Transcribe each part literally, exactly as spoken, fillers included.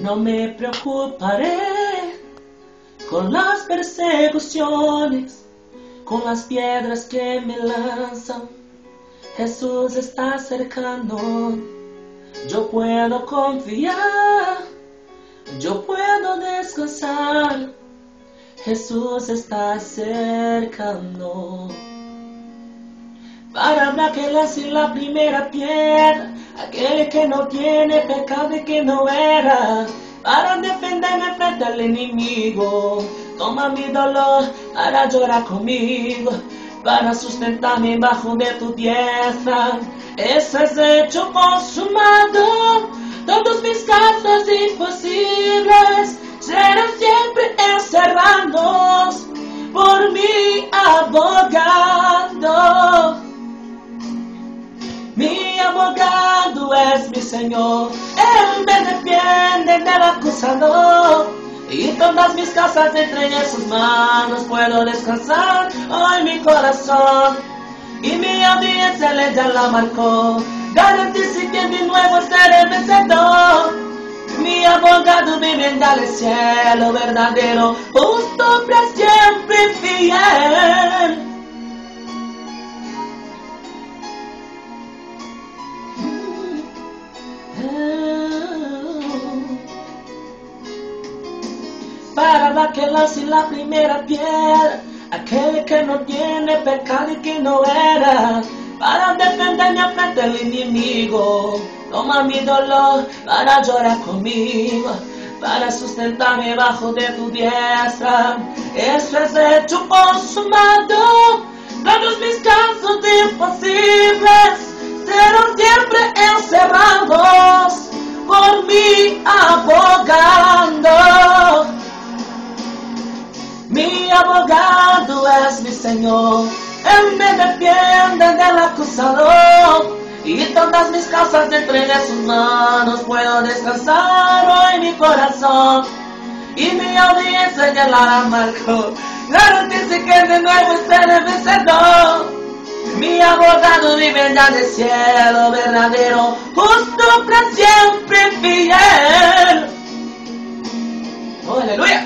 No me preocuparé con las persecuciones, con las piedras que me lanzan. Jesús está cercano. Yo puedo confiar, yo puedo descansar. Jesús está cercano. Para hablar que lance la primera piedra, aquel que no tiene pecado y que no era. Para defenderme frente al enemigo, toma mi dolor para llorar conmigo, para sustentarme bajo de tu diestra. Eso es hecho consumado. Todos mis casos imposibles serán siempre encerrados por mi abogado. Mi abogado es mi Señor, Él me defiende del acusador. Y todas mis casas entre sus manos puedo descansar hoy mi corazón. Y mi audiencia le ya la marcó, garantice que de nuevo seré vencedor. Mi abogado vive en el cielo verdadero, justo para siempre fiel. Para la que lance la primera piedra, aquel que no tiene pecado y que no era. Para defenderme frente al enemigo, toma mi dolor para llorar conmigo, para sustentarme bajo de tu diestra. Eso es hecho consumado. Todos mis casos imposibles serán siempre encerrados por mi abogado. Mi abogado es mi Señor, Él me defiende del acusador. Y todas mis causas entre sus manos puedo descansar hoy mi corazón. Y mi audiencia ya la marcó, garantice que de nuevo seré vencedor. Mi abogado vive ya del cielo verdadero, justo para siempre fiel. Oh, aleluya.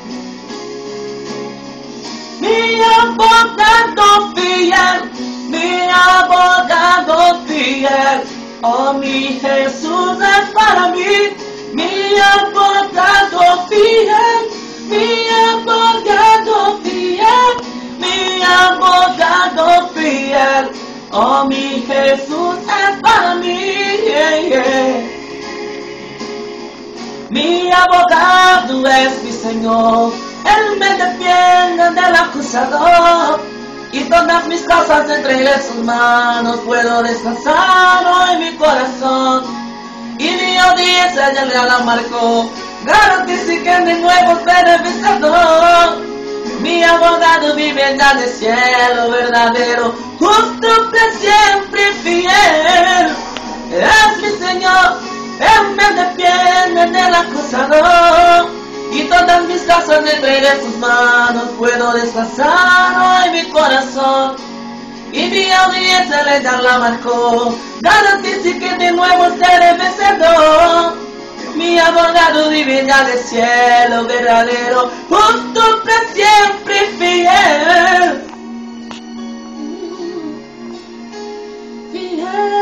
Mi abogado fiel, mi abogado fiel, oh mi Jesús es para mí. Mi abogado fiel, mi abogado fiel, mi abogado fiel, oh mi Jesús es para mí. Yeah, yeah. Mi abogado es mi Señor, Él me defiende del acusador. Y todas mis causas entre sus manos puedo descansar hoy mi corazón. Y mi audiencia ya le la marcó, garantice que de nuevo seré vencedor. Mi abogado vive en el cielo verdadero, justo para siempre fiel. Es mi Señor, Él me defiende del acusador. Y todas mis causas entre sus manos puedo descansar hoy mi corazón. Y mi audiencia le da la marcó, garantice que de nuevo seré vencedor. Mi abogado divina del cielo verdadero, justo para siempre fiel. Fiel.